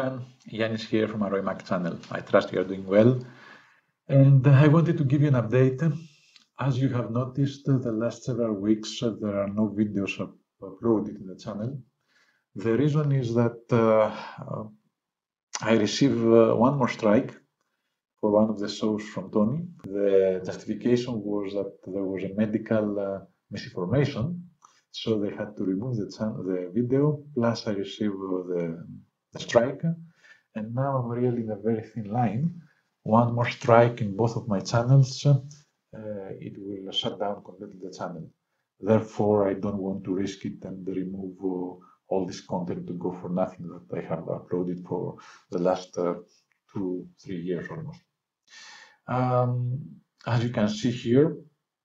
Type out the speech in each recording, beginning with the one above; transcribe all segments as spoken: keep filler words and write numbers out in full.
everyone, Yanis here from Aroy Mac channel. I trust you are doing well. And I wanted to give you an update. As you have noticed, the last several weeks there are no videos uploaded in the channel. The reason is that uh, I received uh, one more strike for one of the shows from Tony. The justification was that there was a medical uh, misinformation, so they had to remove the, the video, plus I received the, the strike, and now I'm really in a very thin line. One more strike in both of my channels, uh, it will shut down completely the channel. Therefore, I don't want to risk it and remove uh, all this content to go for nothing that I have uploaded for the last uh, two, three years almost. Um, as you can see here,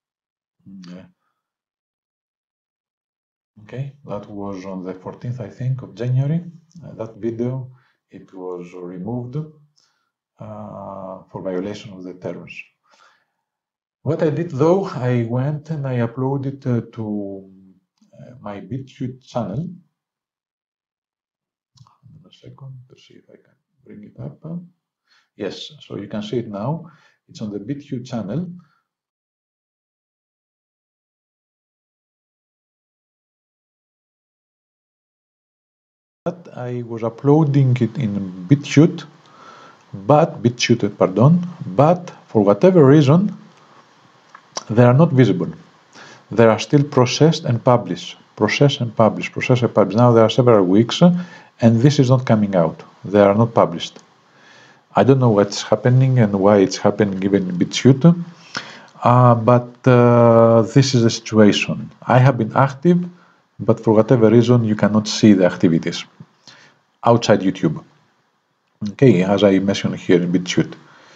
okay, that was on the fourteenth, I think, of January. Uh, that video, it was removed uh, for violation of the terms. What I did though, I went and I uploaded uh, to uh, my BitChute channel. A second to see if I can bring it up. Yes, so you can see it now. It's on the BitChute channel. I was uploading it in BitChute, but BitChute, pardon, but for whatever reason, they are not visible. They are still processed and published, processed and published, processed and published. Now there are several weeks, and this is not coming out. They are not published. I don't know what's happening and why it's happening even in BitChute, uh, but uh, this is the situation. I have been active, but for whatever reason, you cannot see the activities outside YouTube. Okay, as I mentioned here in BitChute.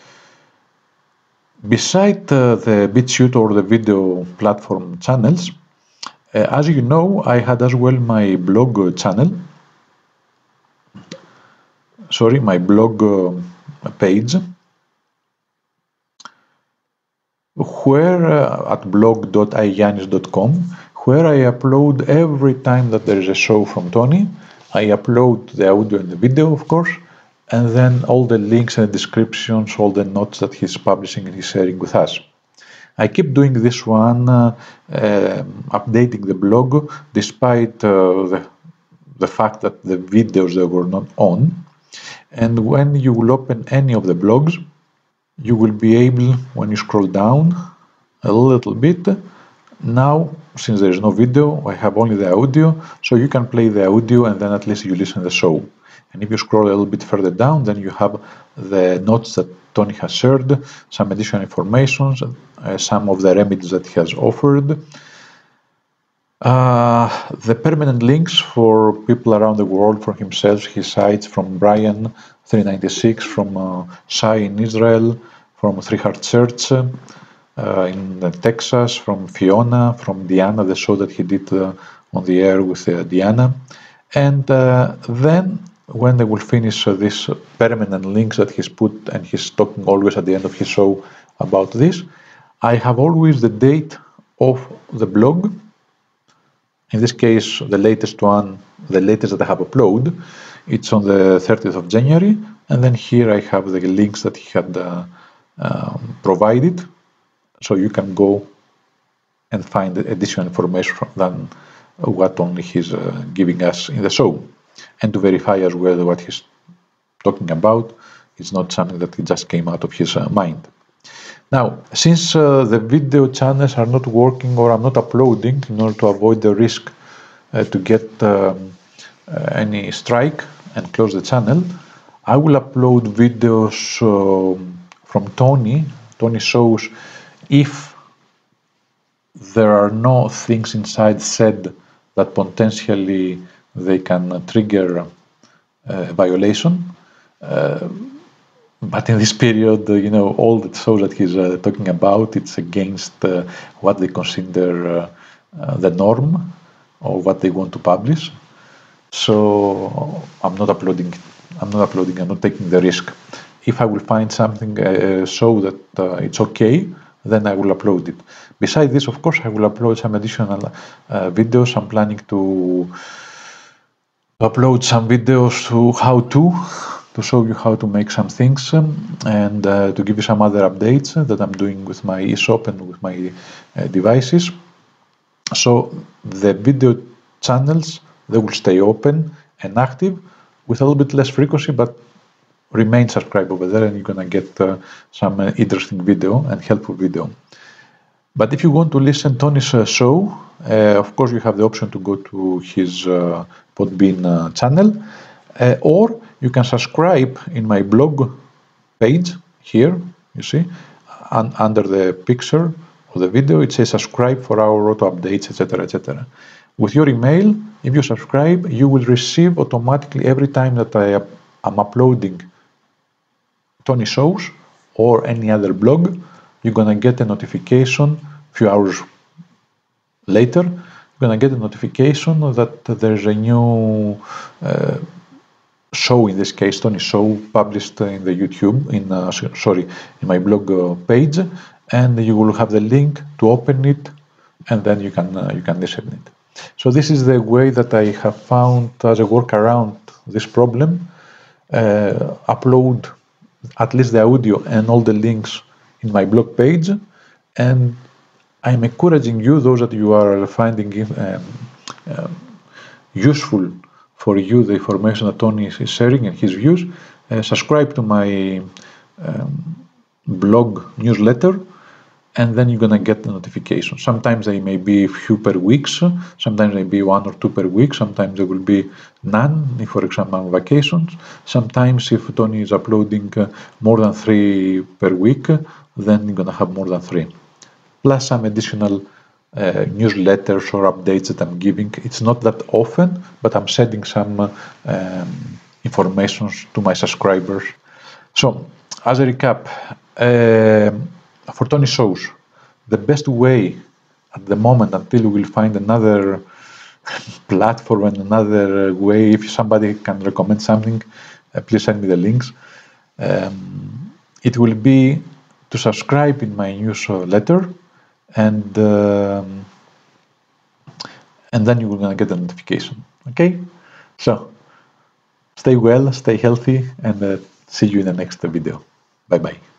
Beside uh, the BitChute or the video platform channels, uh, as you know, I had as well my blog channel. Sorry, my blog uh, page, where uh, at blog dot i yanis dot com, where I upload every time that there is a show from Tony. I upload the audio and the video, of course, and then all the links and descriptions, all the notes that he's publishing and he's sharing with us. I keep doing this one, uh, uh, updating the blog, despite uh, the, the fact that the videos they were not on. And when you will open any of the blogs, you will be able, when you scroll down a little bit, now, since there is no video, I have only the audio, so you can play the audio and then at least you listen to the show. And if you scroll a little bit further down, then you have the notes that Tony has shared, some additional information, uh, some of the remedies that he has offered, uh, the permanent links for people around the world, for himself, his sites, from Brian three ninety-six, from uh, Shai in Israel, from Three Heart Church uh, in uh, Texas, from Fiona, from Diana, the show that he did uh, on the air with uh, Diana. And uh, then when they will finish uh, these permanent links that he's put, and he's talking always at the end of his show about this, I have always the date of the blog. In this case, the latest one, the latest that I have uploaded, it's on the thirtieth of January, and then here I have the links that he had uh, um, provided, so you can go and find additional information than what only he's uh, giving us in the show. And to verify as well what he's talking about, it's not something that it just came out of his uh, mind. Now, since uh, the video channels are not working or I'm not uploading in order to avoid the risk uh, to get um, uh, any strike and close the channel, I will upload videos uh, from Tony, Tony shows, if there are no things inside said that potentially they can trigger uh, a violation. Uh, but in this period, uh, you know, all the shows that he's uh, talking about, it's against uh, what they consider uh, uh, the norm or what they want to publish. So I'm not uploading. I'm not uploading. I'm not taking the risk. If I will find something uh, show that uh, it's okay, then I will upload it. Besides this, of course, I will upload some additional uh, videos. I'm planning to upload some videos to how to to show you how to make some things, um, and uh, to give you some other updates that I'm doing with my eShop and with my uh, devices. So the video channels, they will stay open and active with a little bit less frequency, but remain subscribed over there, and you're gonna get uh, some uh, interesting video and helpful video. But if you want to listen Tony's uh, show, uh, of course you have the option to go to his uh, Podbean uh, channel, uh, or you can subscribe in my blog page here, you see, un under the picture of the video, it says subscribe for our auto updates, etc, et cetera. With your email, if you subscribe, you will receive automatically every time that I am uploading Tony shows or any other blog, you're gonna get a notification a few hours later. You're gonna get a notification that there's a new uh, show, in this case Tony show, published in the YouTube, in uh, sorry, in my blog uh, page, and you will have the link to open it, and then you can uh, you can listen it. So this is the way that I have found as a workaround this problem. Uh, upload at least the audio and all the links in my blog page, and I'm encouraging you, those that you are finding um, um, useful for you the information that Tony is sharing and his views, uh, subscribe to my um, blog newsletter, and then you're gonna get the notification. Sometimes they may be a few per week, sometimes they be one or two per week, sometimes there will be none, if for example I'm on vacations. Sometimes if Tony is uploading uh, more than three per week, then you're gonna have more than three. Plus some additional uh, newsletters or updates that I'm giving. It's not that often, but I'm sending some uh, um, information to my subscribers. So, as a recap, uh, for Tony shows, the best way at the moment, until we will find another platform and another way, if somebody can recommend something, uh, please send me the links. Um, it will be to subscribe in my newsletter, and um, and then you're gonna get a notification. Okay, so stay well, stay healthy, and uh, see you in the next video. Bye bye.